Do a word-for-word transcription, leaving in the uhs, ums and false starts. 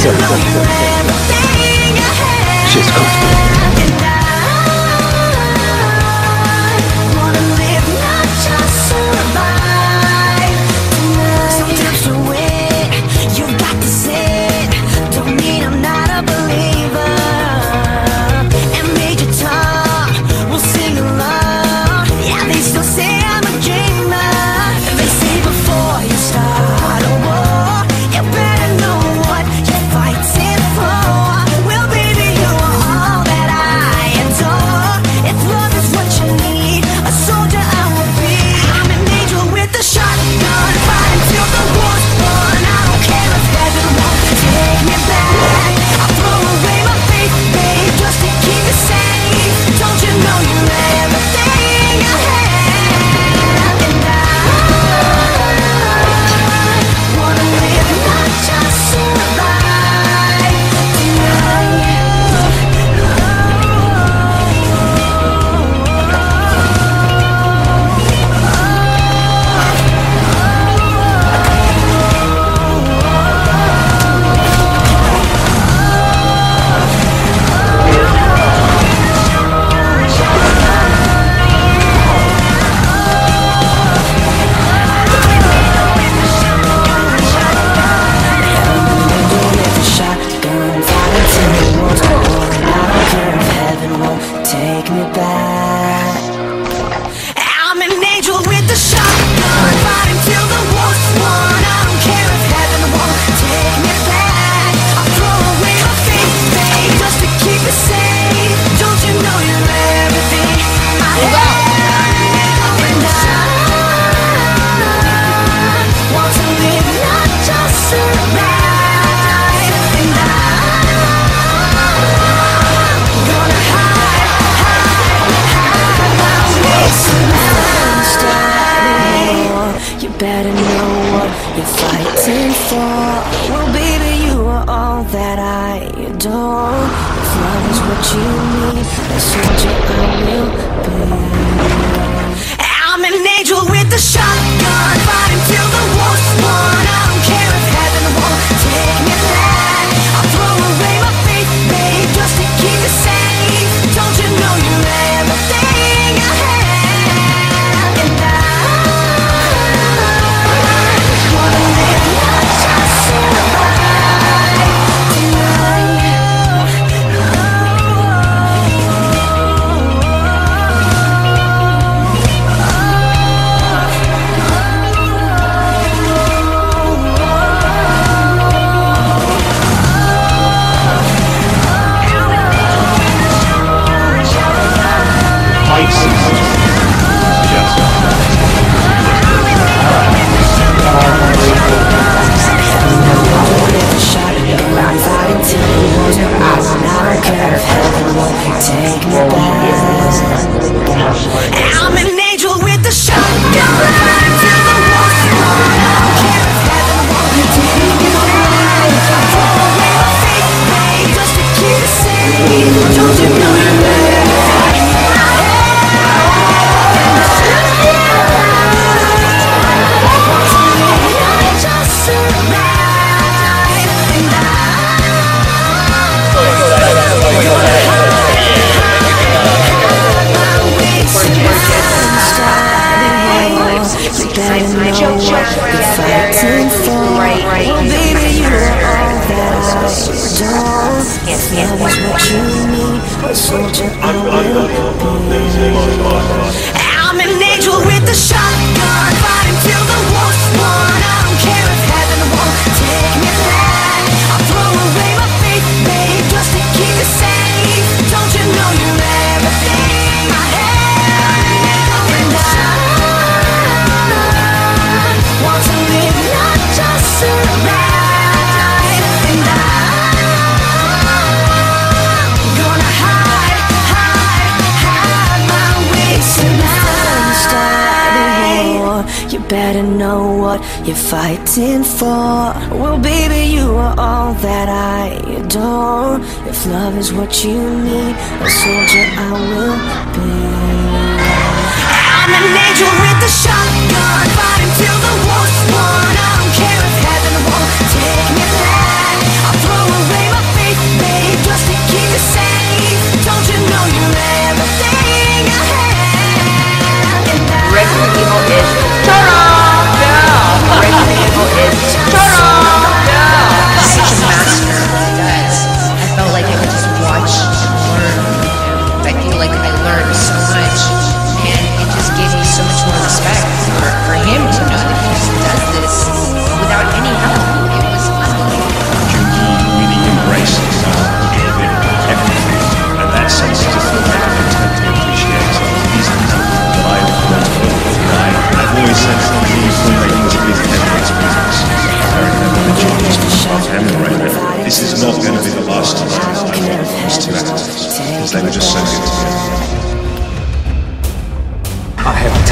sick. Shit's comfortable. Better know what you're fighting for. Well, baby, you are all that I adore. If love is what you need, a soldier I will be. I'm an angel with a shotgun, fighting till the war's won. I don't care if heaven won't take me back. I'll throw away my faith, babe, just to keep you safe. Don't you know you're everything I have? And I I'm an angel with a shotgun, fighting till the war's won. I don't care if heaven won't take me back. I'll throw away my faith, babe, just to keep it safe. Don't you know you're everything I have? Just survive, and I fighting for. Well, baby, you are all that I adore. If love is what you need, a soldier I will be. I'm an angel with a shotgun, fighting till the war's won. I don't care if heaven won't take me back. I'll throw away my faith, babe, just to keep you safe. Don't you know you're everything I have? And I want to live, not just survive. And I'm gonna hide, hide, hide my way tonight. You better know what you're fighting for. Well, baby, you are all that I adore. If love is what you need, a soldier I will be. I'm an angel with a shotgun, fighting till the war's won. I don't care if heaven won't take me back. I'll throw not going to be the last time I wrote those two actors, because they were just so good together. I have